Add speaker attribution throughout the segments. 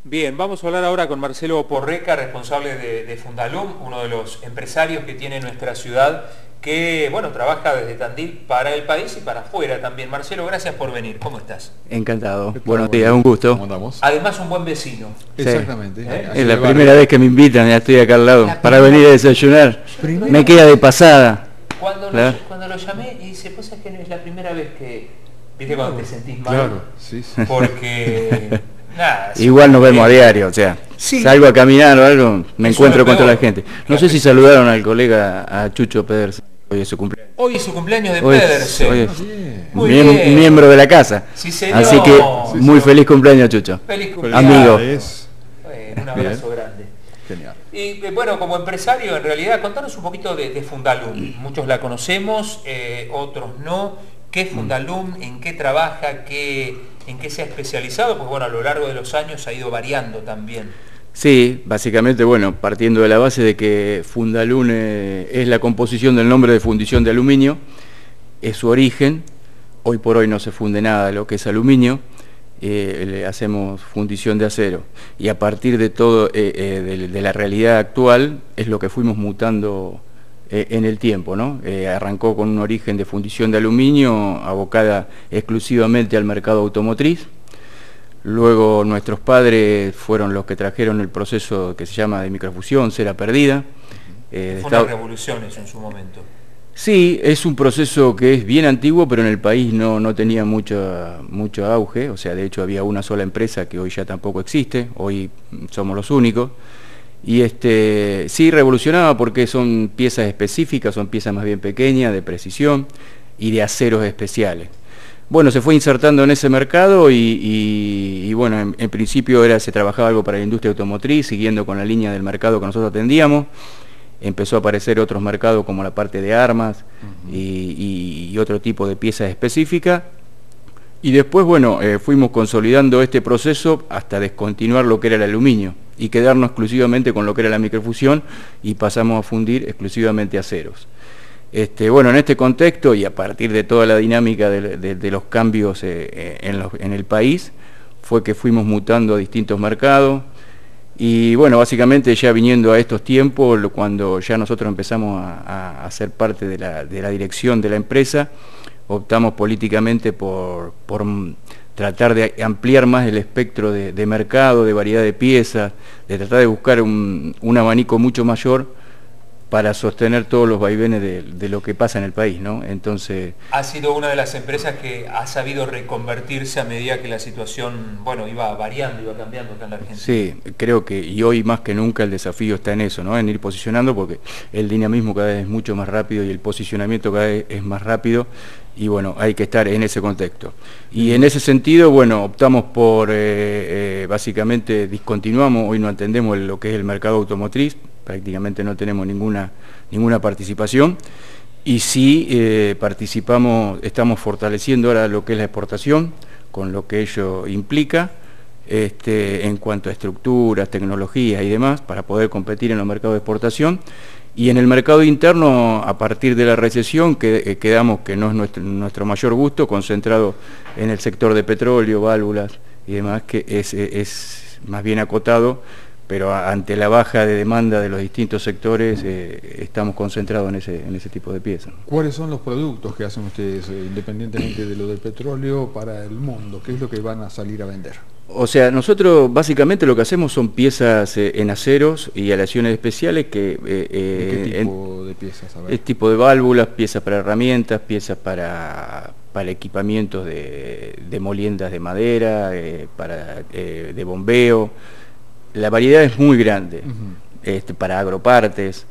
Speaker 1: Bien, vamos a hablar ahora con Marcelo Porreca, responsable de Fundalum, uno de los empresarios que tiene nuestra ciudad, que bueno, trabaja desde Tandil para el país y para afuera también. Marcelo, gracias por venir. ¿Cómo estás?
Speaker 2: Encantado.
Speaker 3: Buenos
Speaker 2: Buenos
Speaker 3: días,
Speaker 2: días, un gusto.
Speaker 3: ¿Cómo andamos?
Speaker 1: Además, un buen vecino.
Speaker 2: Sí.
Speaker 3: Exactamente.
Speaker 2: Es la primera vez que me invitan, ya estoy acá al lado, para venir a desayunar. Me queda de pasada.
Speaker 1: Cuando lo llamé y dice, pues es que no es la primera vez que, viste, cuando te sentís mal.
Speaker 3: Claro, sí, sí.
Speaker 1: Porque, nada.
Speaker 2: Igual nos vemos a diario, o sea,
Speaker 1: Sí.
Speaker 2: salgo a caminar o algo, me
Speaker 1: Eso
Speaker 2: encuentro
Speaker 1: es
Speaker 2: con toda
Speaker 1: peor.
Speaker 2: la gente. No sé si saludaron al colega, a Chucho Pedersen, hoy es su cumpleaños.
Speaker 1: Hoy es su cumpleaños de
Speaker 2: Hoy es-
Speaker 1: Pedersen.
Speaker 2: hoy es
Speaker 3: Bien.
Speaker 1: Muy bien.
Speaker 2: miembro de la casa.
Speaker 1: Sí, señor.
Speaker 2: Así que
Speaker 1: Sí,
Speaker 2: muy feliz cumpleaños, Chucho.
Speaker 1: Feliz cumpleaños.
Speaker 2: Amigo.
Speaker 3: Es
Speaker 1: Bueno, un abrazo grande.
Speaker 3: genial.
Speaker 1: Y bueno, como empresario, en realidad, contanos un poquito de Fundalum. Muchos la conocemos, otros no. ¿Qué es Fundalum? ¿En qué trabaja? ¿En qué se ha especializado? Porque bueno, a lo largo de los años ha ido variando también.
Speaker 2: Sí, básicamente, bueno, partiendo de la base de que Fundalum es la composición del nombre de fundición de aluminio, es su origen. Hoy por hoy no se funde nada de lo que es aluminio, le hacemos fundición de acero, y a partir de todo, de la realidad actual, es lo que fuimos mutando en el tiempo, ¿no? Arrancó con un origen de fundición de aluminio abocada exclusivamente al mercado automotriz. Luego nuestros padres fueron los que trajeron el proceso que se llama de microfusión, cera perdida.
Speaker 1: Fue una revolución eso en su momento.
Speaker 2: Sí, es un proceso que es bien antiguo, pero en el país no tenía mucho auge. O sea, de hecho había una sola empresa que hoy ya tampoco existe, hoy somos los únicos. Y sí revolucionaba porque son piezas específicas, son piezas más bien pequeñas, de precisión y de aceros especiales. Bueno, se fue insertando en ese mercado y bueno, en principio se trabajaba algo para la industria automotriz, siguiendo con la línea del mercado que nosotros atendíamos. Empezó a aparecer otros mercados como la parte de armas y otro tipo de piezas específicas. Y después, bueno, fuimos consolidando este proceso hasta descontinuar lo que era el aluminio y quedarnos exclusivamente con lo que era la microfusión, y pasamos a fundir exclusivamente aceros. Bueno, en este contexto y a partir de toda la dinámica de los cambios en el país, fue que fuimos mutando a distintos mercados. Y bueno, básicamente ya viniendo a estos tiempos, cuando ya nosotros empezamos a ser parte de la dirección de la empresa, optamos políticamente por tratar de ampliar más el espectro de mercado, de variedad de piezas, de tratar de buscar un abanico mucho mayor para sostener todos los vaivenes de lo que pasa en el país, ¿no? Entonces,
Speaker 1: Ha sido una de las empresas que ha sabido reconvertirse a medida que la situación, bueno, iba variando, iba cambiando acá en la Argentina.
Speaker 2: sí, creo que, y hoy más que nunca el desafío está en eso, ¿no? En ir posicionando, porque el dinamismo cada vez es mucho más rápido y el posicionamiento cada vez es más rápido, y bueno, hay que estar en ese contexto. Y en ese sentido, bueno, optamos por, básicamente discontinuamos, hoy no atendemos lo que es el mercado automotriz, prácticamente no tenemos ninguna participación, y sí participamos, estamos fortaleciendo ahora lo que es la exportación, con lo que ello implica, en cuanto a estructuras, tecnologías y demás, para poder competir en los mercados de exportación. Y en el mercado interno, a partir de la recesión, quedamos, que no es nuestro mayor gusto, concentrado en el sector de petróleo, válvulas y demás, que es más bien acotado, pero ante la baja de demanda de los distintos sectores, estamos concentrados en ese tipo de piezas.
Speaker 3: ¿Cuáles son los productos que hacen ustedes, independientemente de lo del petróleo, para el mundo? ¿Qué es lo que van a salir a vender?
Speaker 2: O sea, nosotros básicamente lo que hacemos son piezas en aceros y aleaciones especiales que...
Speaker 3: ¿De qué tipo de piezas? A ver.
Speaker 2: Es tipo de válvulas, piezas para herramientas, piezas para equipamientos de moliendas de madera, de bombeo. La variedad es muy grande, para agropartes.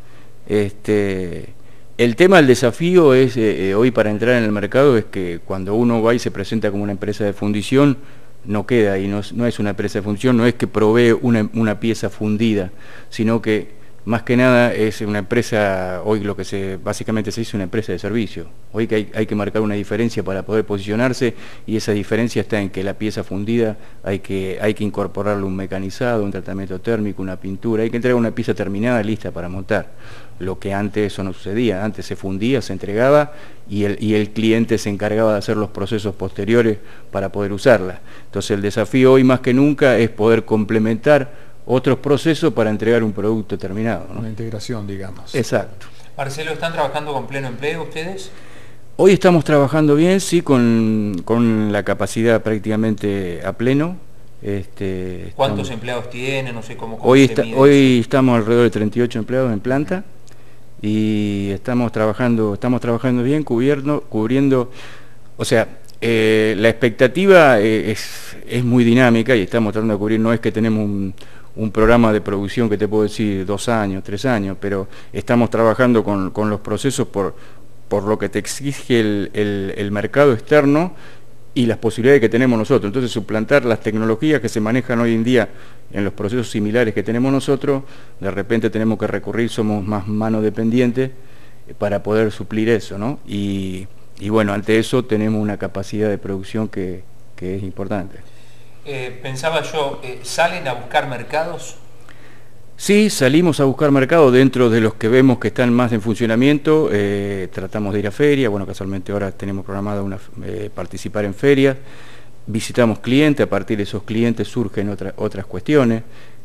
Speaker 2: El tema del desafío es, hoy para entrar en el mercado, es que cuando uno va y se presenta como una empresa de fundición, no queda ahí, no es una empresa de fundición, no es que provee una pieza fundida, sino que más que nada es una empresa, hoy lo que básicamente se dice una empresa de servicio. Hoy que hay que marcar una diferencia para poder posicionarse, y esa diferencia está en que la pieza fundida hay que incorporarle un mecanizado, un tratamiento térmico, una pintura, hay que entregar una pieza terminada lista para montar. Lo que antes eso no sucedía, antes se fundía, se entregaba y el cliente se encargaba de hacer los procesos posteriores para poder usarla. Entonces el desafío hoy más que nunca es poder complementar otros procesos para entregar un producto terminado, ¿no?
Speaker 3: Una integración, digamos.
Speaker 2: Exacto.
Speaker 1: Marcelo, ¿están trabajando con pleno empleo ustedes?
Speaker 2: Hoy estamos trabajando bien, sí, con la capacidad prácticamente a pleno.
Speaker 1: ¿Cuántos empleados tienen? No sé cómo
Speaker 2: hoy
Speaker 1: se mide
Speaker 2: hoy estamos alrededor de 38 empleados en planta y estamos trabajando bien, cubriendo, o sea, la expectativa es muy dinámica y estamos tratando de cubrir, no es que tenemos un programa de producción que te puedo decir 2 años, 3 años, pero estamos trabajando con los procesos por lo que te exige el mercado externo y las posibilidades que tenemos nosotros. Entonces, suplantar las tecnologías que se manejan hoy en día en los procesos similares que tenemos nosotros, de repente tenemos que recurrir, somos más mano dependiente para poder suplir eso, ¿no? Y bueno, ante eso tenemos una capacidad de producción que es importante.
Speaker 1: Pensaba yo, ¿salen a buscar mercados?
Speaker 2: Sí, salimos a buscar mercados dentro de los que vemos que están más en funcionamiento, tratamos de ir a ferias, bueno, casualmente ahora tenemos programado participar en ferias, visitamos clientes, a partir de esos clientes surgen otras cuestiones,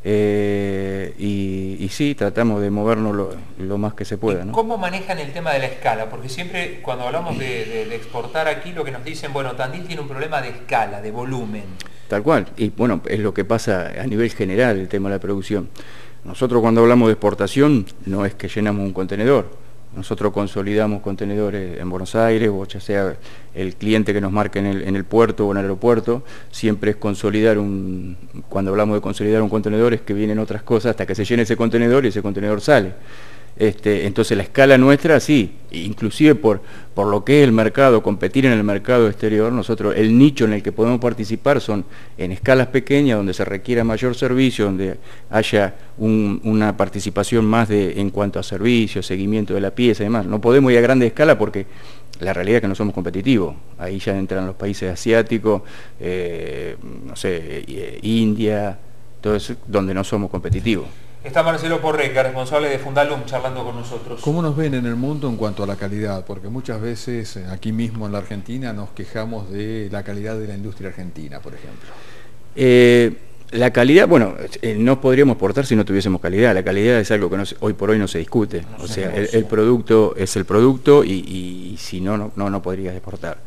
Speaker 2: y sí, tratamos de movernos lo más que se pueda, ¿no?
Speaker 1: ¿Cómo manejan el tema de la escala? Porque siempre cuando hablamos de exportar aquí, lo que nos dicen, bueno, Tandil tiene un problema de escala, de volumen.
Speaker 2: Tal cual, y bueno, es lo que pasa a nivel general el tema de la producción. Nosotros cuando hablamos de exportación no es que llenamos un contenedor, nosotros consolidamos contenedores en Buenos Aires, o ya sea el cliente que nos marque en el puerto o en el aeropuerto, siempre es consolidar cuando hablamos de consolidar un contenedor es que vienen otras cosas hasta que se llene ese contenedor y ese contenedor sale. Entonces la escala nuestra, sí, inclusive por lo que es el mercado, competir en el mercado exterior, nosotros el nicho en el que podemos participar son en escalas pequeñas, donde se requiera mayor servicio, donde haya una participación más en cuanto a servicio, seguimiento de la pieza y demás. No podemos ir a grande escala porque la realidad es que no somos competitivos. Ahí ya entran los países asiáticos, no sé, India, todo eso, donde no somos competitivos.
Speaker 1: Está Marcelo Porreca, responsable de Fundalum, charlando con nosotros.
Speaker 3: ¿Cómo nos ven en el mundo en cuanto a la calidad? Porque muchas veces aquí mismo en la Argentina nos quejamos de la calidad de la industria argentina, por ejemplo.
Speaker 2: La calidad, bueno, no podríamos exportar si no tuviésemos calidad. La calidad es algo que hoy por hoy no se discute. O sea, el producto es el producto y si no podrías exportar.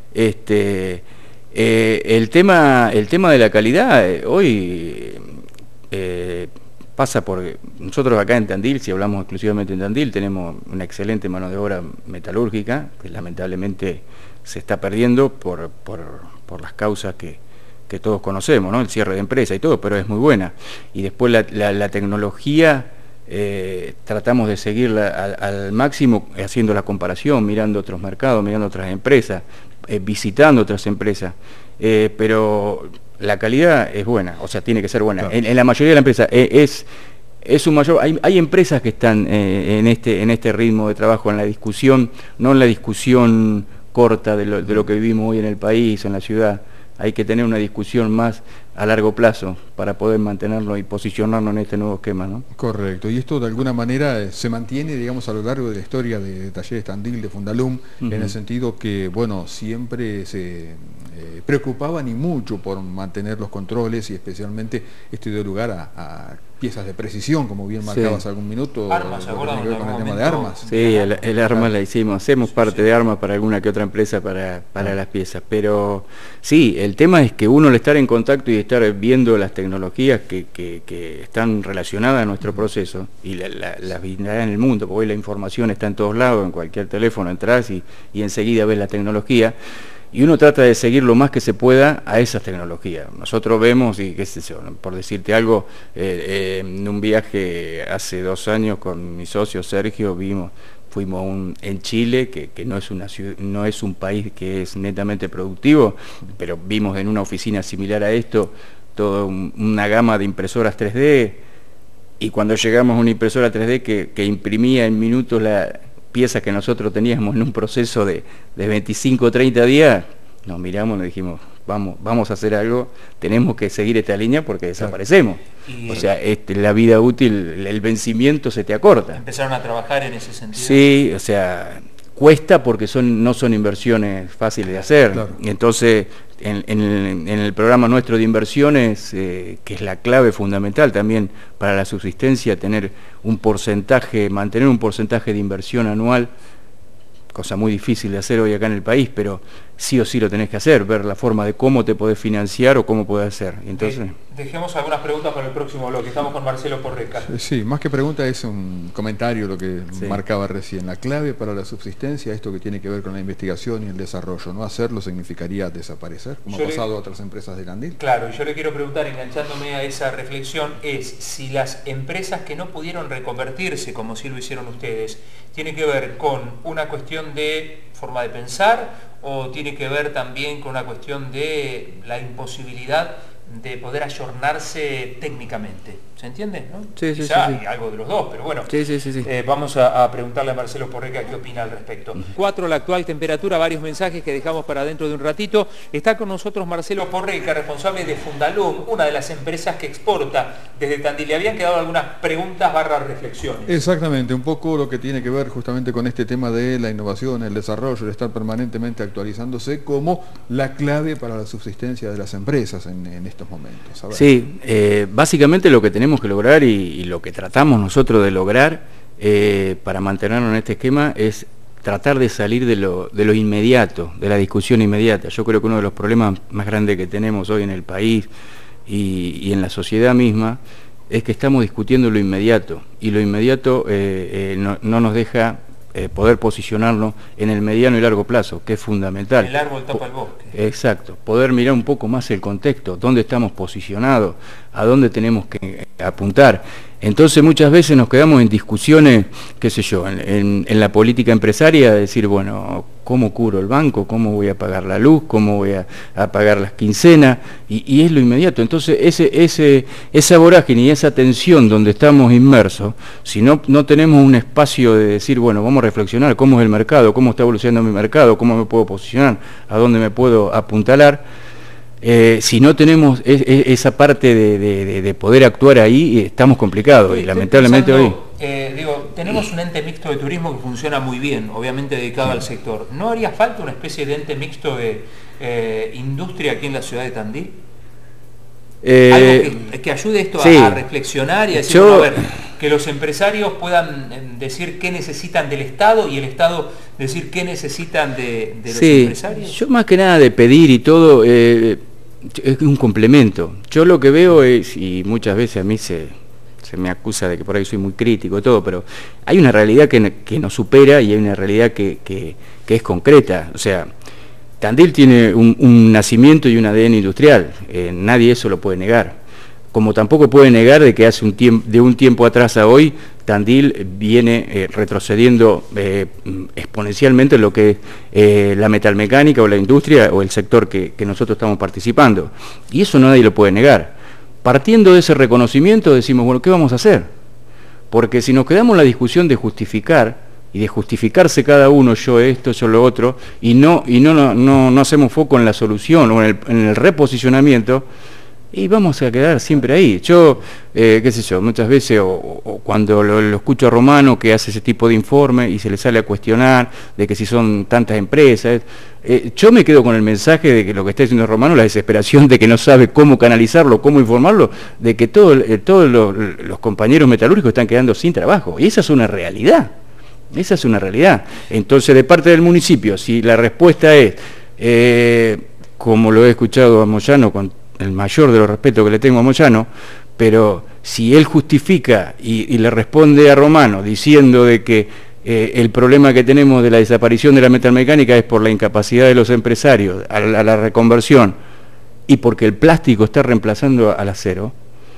Speaker 2: El tema de la calidad hoy pasa por... Nosotros acá en Tandil, si hablamos exclusivamente en Tandil, tenemos una excelente mano de obra metalúrgica, que lamentablemente se está perdiendo por las causas que todos conocemos, ¿no? El cierre de empresa y todo, pero es muy buena. Y después la tecnología, tratamos de seguirla al máximo, haciendo la comparación, mirando otros mercados, mirando otras empresas, visitando otras empresas, pero la calidad es buena, o sea, tiene que ser buena. Claro. En la mayoría de las empresas es un mayor... Hay empresas que están en este ritmo de trabajo, en la discusión, no en la discusión corta de lo que vivimos hoy en el país, en la ciudad. Hay que tener una discusión más a largo plazo para poder mantenerlo y posicionarnos en este nuevo esquema, ¿no? Correcto, y esto de alguna manera se mantiene, digamos, a lo largo de la historia de Talleres Tandil, de Fundalum, en el sentido que, bueno, siempre se preocupaban y mucho por mantener los controles y especialmente esto dio lugar a piezas de precisión, como bien marcabas algún minuto.
Speaker 1: Armas, ¿se acuerdan?
Speaker 3: Con el tema de armas.
Speaker 2: Sí, el arma la hicimos, hacemos parte de armas para alguna que otra empresa para las piezas, pero sí, el tema es que uno al estar en contacto y estar viendo las tecnologías que están relacionadas a nuestro proceso y las visibilidad en el mundo, porque hoy la información está en todos lados, en cualquier teléfono entras y enseguida ves la tecnología, y uno trata de seguir lo más que se pueda a esas tecnologías. Nosotros vemos, y qué sé yo, por decirte algo, en un viaje hace 2 años con mi socio Sergio, fuimos en Chile, que no es un país que es netamente productivo, pero vimos en una oficina similar a esto toda una gama de impresoras 3D, y cuando llegamos a una impresora 3D que imprimía en minutos las piezas que nosotros teníamos en un proceso de 25 o 30 días, nos miramos y nos dijimos, vamos a hacer algo, tenemos que seguir esta línea porque desaparecemos. O sea, la vida útil, el vencimiento se te acorta.
Speaker 1: ¿Empezaron a trabajar en ese sentido?
Speaker 2: Sí, o sea, cuesta porque no son inversiones fáciles de hacer. Claro. Entonces, en el programa nuestro de inversiones, que es la clave fundamental también para la subsistencia, mantener un porcentaje de inversión anual, cosa muy difícil de hacer hoy acá en el país, pero sí o sí lo tenés que hacer, ver la forma de cómo te podés financiar o cómo podés hacer. Entonces,
Speaker 1: dejemos algunas preguntas para el próximo bloque. Estamos con Marcelo Porreca.
Speaker 3: Sí, más que pregunta es un comentario lo que marcaba recién. La clave para la subsistencia, esto que tiene que ver con la investigación y el desarrollo. No hacerlo significaría desaparecer, como ha pasado a otras empresas de Tandil.
Speaker 1: Claro, y yo le quiero preguntar, enganchándome a esa reflexión, es si las empresas que no pudieron reconvertirse, como sí lo hicieron ustedes, tiene que ver con una cuestión de forma de pensar o tiene que ver también con una cuestión de la imposibilidad de poder ayornarse técnicamente. ¿Se entiende? ¿No?
Speaker 2: Sí,
Speaker 1: Quizá
Speaker 2: sí.
Speaker 1: hay algo de los dos, pero bueno.
Speaker 2: Sí.
Speaker 1: Vamos a preguntarle a Marcelo Porreca qué opina al respecto. 4, la actual temperatura, varios mensajes que dejamos para dentro de un ratito. Está con nosotros Marcelo Porreca, responsable de Fundalum, una de las empresas que exporta desde Tandil. Le habían quedado algunas preguntas / reflexiones.
Speaker 3: Exactamente, un poco lo que tiene que ver justamente con este tema de la innovación, el desarrollo, el estar permanentemente actualizándose como la clave para la subsistencia de las empresas en estos momentos.
Speaker 2: Sí, básicamente lo que tenemos que lograr y lo que tratamos nosotros de lograr para mantenernos en este esquema es tratar de salir de lo inmediato, de la discusión inmediata. Yo creo que uno de los problemas más grandes que tenemos hoy en el país y en la sociedad misma es que estamos discutiendo lo inmediato y lo inmediato no nos deja poder posicionarnos en el mediano y largo plazo, que es fundamental.
Speaker 1: El árbol tapa el bosque.
Speaker 2: Exacto, poder mirar un poco más el contexto, dónde estamos posicionados, a dónde tenemos que apuntar. Entonces muchas veces nos quedamos en discusiones, qué sé yo, en la política empresaria, decir, bueno, ¿cómo cubro el banco? ¿Cómo voy a pagar la luz? ¿Cómo voy a pagar las quincenas? Y es lo inmediato. Entonces esa vorágine y esa tensión donde estamos inmersos, si no tenemos un espacio de decir, bueno, vamos a reflexionar cómo es el mercado, cómo está evolucionando mi mercado, cómo me puedo posicionar, a dónde me puedo apuntalar. Si no tenemos esa parte de poder actuar ahí, estamos complicados y lamentablemente
Speaker 1: pensando, hoy... tenemos un ente mixto de turismo que funciona muy bien, obviamente dedicado al sector. ¿No haría falta una especie de ente mixto de industria aquí en la ciudad de Tandil? Algo que ayude esto a reflexionar y a decir, bueno, a ver, que los empresarios puedan decir qué necesitan del Estado y el Estado decir qué necesitan de los empresarios.
Speaker 2: Yo más que nada de pedir y todo, es un complemento. Yo lo que veo es, y muchas veces a mí se me acusa de que por ahí soy muy crítico y todo, pero hay una realidad que nos supera y hay una realidad que es concreta. O sea, Tandil tiene un nacimiento y un ADN industrial, nadie eso lo puede negar. Como tampoco puede negar de que de un tiempo atrás a hoy, Tandil viene retrocediendo exponencialmente en lo que es la metalmecánica o la industria o el sector que nosotros estamos participando. Y eso nadie lo puede negar. Partiendo de ese reconocimiento decimos, bueno, ¿qué vamos a hacer? Porque si nos quedamos en la discusión de justificar, y de justificarse cada uno, yo esto, yo lo otro, y no hacemos foco en la solución o en el reposicionamiento, y vamos a quedar siempre ahí. Yo, qué sé yo, muchas veces, o cuando lo escucho a Romano que hace ese tipo de informe y se le sale a cuestionar de que si son tantas empresas, yo me quedo con el mensaje de que lo que está diciendo Romano, la desesperación de que no sabe cómo canalizarlo, cómo informarlo, de que todos los compañeros metalúrgicos están quedando sin trabajo, y esa es una realidad. Esa es una realidad. Entonces, de parte del municipio, si la respuesta es, como lo he escuchado a Moyano, con el mayor de los respetos que le tengo a Moyano, pero si él justifica y le responde a Romano diciendo de que el problema que tenemos de la desaparición de la metalmecánica es por la incapacidad de los empresarios a la reconversión y porque el plástico está reemplazando al acero,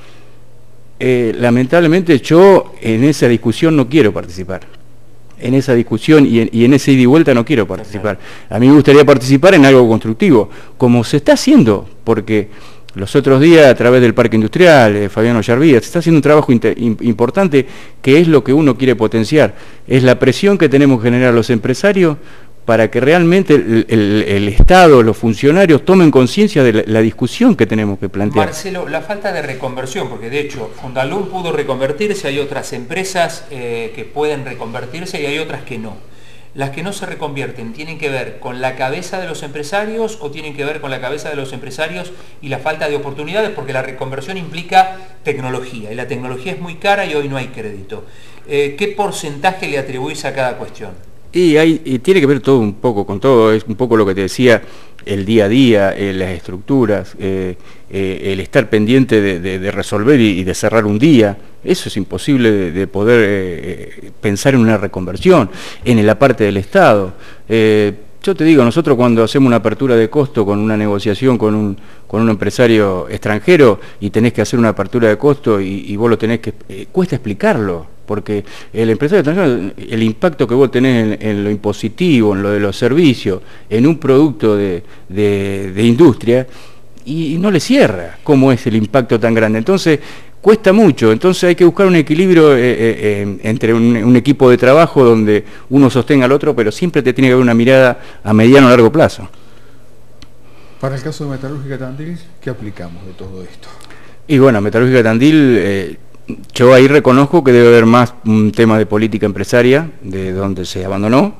Speaker 2: lamentablemente yo en esa discusión no quiero participar. En esa discusión y en ese ida y vuelta no quiero participar. A mí me gustaría participar en algo constructivo, como se está haciendo, porque Los otros días, a través del Parque Industrial, Fabiano Yarvía, se está haciendo un trabajo importante, que es lo que uno quiere potenciar. Es la presión que tenemos que generar los empresarios para que realmente el Estado, los funcionarios, tomen conciencia de la discusión que tenemos que plantear.
Speaker 1: Marcelo, la falta de reconversión, porque de hecho Fundalum pudo reconvertirse, hay otras empresas que pueden reconvertirse y hay otras que no. Las que no se reconvierten, ¿tienen que ver con la cabeza de los empresarios o tienen que ver con la cabeza de los empresarios y la falta de oportunidades? Porque la reconversión implica tecnología y la tecnología es muy cara y hoy no hay crédito. ¿Qué porcentaje le atribuís a cada cuestión?
Speaker 2: Y tiene que ver todo un poco con todo, es un poco lo que te decía, el día a día, las estructuras, el estar pendiente de resolver y de cerrar un día. Eso es imposible de poder pensar en una reconversión, en la parte del Estado. Yo te digo, nosotros cuando hacemos una apertura de costo con una negociación con un empresario extranjero y tenés que hacer una apertura de costo y vos lo tenés que... cuesta explicarlo, porque el empresario extranjero, el impacto que vos tenés en lo impositivo, en lo de los servicios, en un producto de industria, y no le cierra cómo es el impacto tan grande. Entonces, cuesta mucho, entonces hay que buscar un equilibrio entre un equipo de trabajo donde uno sostenga al otro, pero siempre te tiene que haber una mirada a mediano o largo plazo.
Speaker 3: Para el caso de Metalúrgica Tandil, ¿qué aplicamos de todo esto?
Speaker 2: Y bueno, Metalúrgica Tandil, yo ahí reconozco que debe haber más un tema de política empresaria, de donde se abandonó,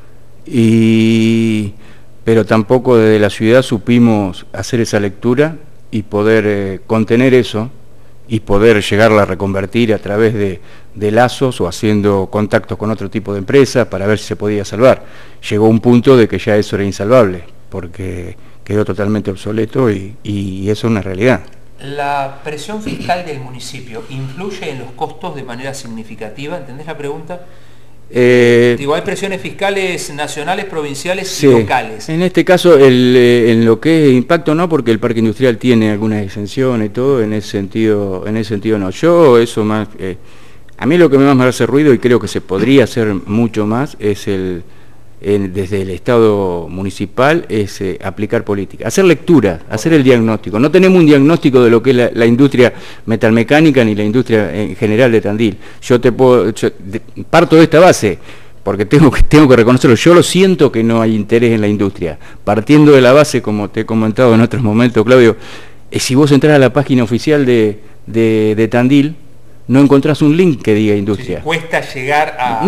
Speaker 2: pero tampoco desde la ciudad supimos hacer esa lectura y poder contener eso, y poder llegarla a reconvertir a través de lazos o haciendo contactos con otro tipo de empresas para ver si se podía salvar. Llegó un punto de que ya eso era insalvable, porque quedó totalmente obsoleto y eso es una realidad.
Speaker 1: ¿La presión fiscal del municipio influye en los costos de manera significativa? ¿Entendés la pregunta? Digo, hay presiones fiscales nacionales, provinciales
Speaker 2: sí,
Speaker 1: y locales.
Speaker 2: En este caso, en lo que es impacto no, porque el parque industrial tiene algunas exenciones y todo, en ese sentido no. Yo eso más, a mí lo que más me hace ruido y creo que se podría hacer mucho más es desde el Estado municipal es aplicar política, hacer lectura, hacer el diagnóstico. No tenemos un diagnóstico de lo que es la industria metalmecánica ni la industria en general de Tandil. Yo parto de esta base, porque tengo que reconocerlo, yo lo siento que no hay interés en la industria. Partiendo de la base, como te he comentado en otros momentos, Claudio, si vos entras a la página oficial de Tandil, no encontrás un link que diga industria.
Speaker 1: Sí, cuesta llegar a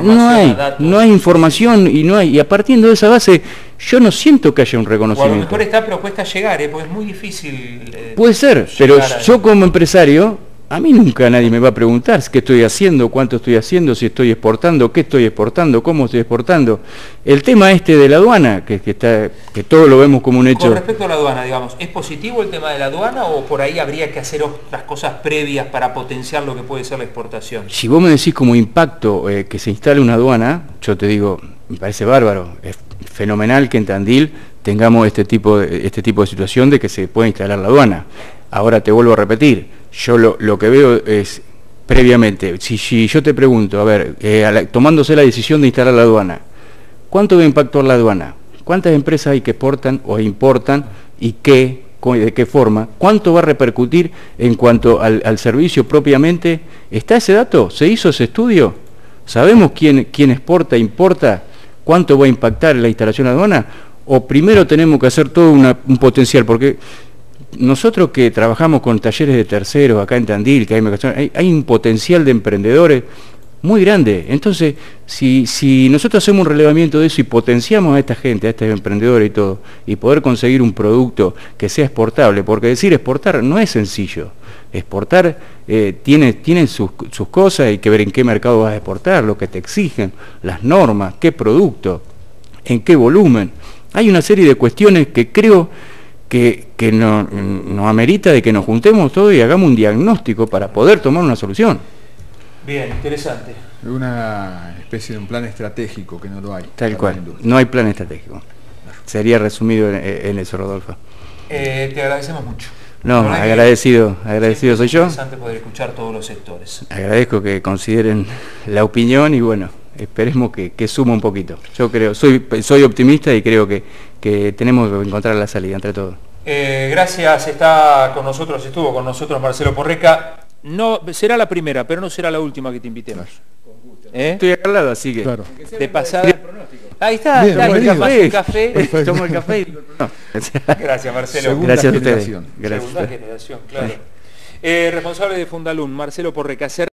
Speaker 2: no hay información y a partir de esa base yo no siento que haya un reconocimiento.
Speaker 1: O a lo mejor está, pero cuesta llegar, porque es muy difícil.
Speaker 2: Puede ser, pero yo como empresario, a mí nunca nadie me va a preguntar qué estoy haciendo, cuánto estoy haciendo, si estoy exportando, qué estoy exportando, cómo estoy exportando. El tema de la aduana, que todo lo vemos como un hecho.
Speaker 1: Con respecto a la aduana, digamos, ¿es positivo el tema de la aduana o por ahí habría que hacer otras cosas previas para potenciar lo que puede ser la exportación? Si
Speaker 2: vos me decís como impacto que se instale una aduana, yo te digo, me parece bárbaro, es fenomenal que en Tandil tengamos este tipo de situación de que se pueda instalar la aduana. Ahora te vuelvo a repetir, yo lo que veo es, previamente, si yo te pregunto, a ver, tomándose la decisión de instalar la aduana, ¿cuánto va a impactar la aduana? ¿Cuántas empresas hay que exportan o importan y de qué forma? ¿Cuánto va a repercutir en cuanto al servicio propiamente? ¿Está ese dato? ¿Se hizo ese estudio? ¿Sabemos quién exporta, importa? ¿Cuánto va a impactar la instalación de aduana? ¿O primero tenemos que hacer todo un potencial? Porque nosotros que trabajamos con talleres de terceros acá en Tandil, que hay un potencial de emprendedores muy grande. Entonces, si nosotros hacemos un relevamiento de eso y potenciamos a esta gente, a estos emprendedores y todo, y poder conseguir un producto que sea exportable, porque decir exportar no es sencillo. Exportar tiene sus cosas, hay que ver en qué mercado vas a exportar, lo que te exigen, las normas, qué producto, en qué volumen. Hay una serie de cuestiones que creo que nos amerita de que nos juntemos todos y hagamos un diagnóstico para poder tomar una solución.
Speaker 1: Bien, interesante.
Speaker 3: Una especie de un plan estratégico que no lo hay.
Speaker 2: Tal cual, no hay plan estratégico. Sería resumido en eso, Rodolfo.
Speaker 1: Te agradecemos mucho.
Speaker 2: No, agradecido soy yo.
Speaker 1: Es interesante poder escuchar todos los sectores.
Speaker 2: Agradezco que consideren la opinión y bueno, esperemos que suma un poquito. Yo creo, soy optimista y creo que tenemos que encontrar la salida entre todos.
Speaker 1: Gracias, estuvo con nosotros Marcelo Porreca. No, será la primera, pero no será la última que te invitemos.
Speaker 2: Estoy acá al lado, así que...
Speaker 3: Claro.
Speaker 1: De pasada... Ahí está,
Speaker 3: bien,
Speaker 1: un café.
Speaker 2: Tomo el café y digo, no.
Speaker 1: Gracias, Marcelo.
Speaker 2: Gracias a ustedes.
Speaker 1: Segunda generación, claro. Responsable de Fundalum, Marcelo Porreca.